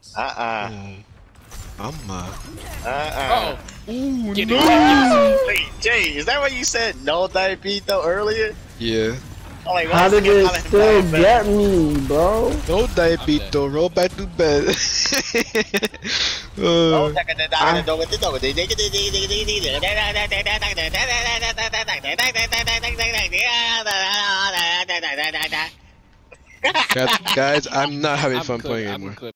Uh-oh. Ooh, Get no. it. Wait, Jay, is that what you said? No diabetes earlier? Yeah. I'm like, How did it still get me, bro? No diabetes. Roll back to bed. Oh, Guys, I'm not having fun playing I'm anymore. good.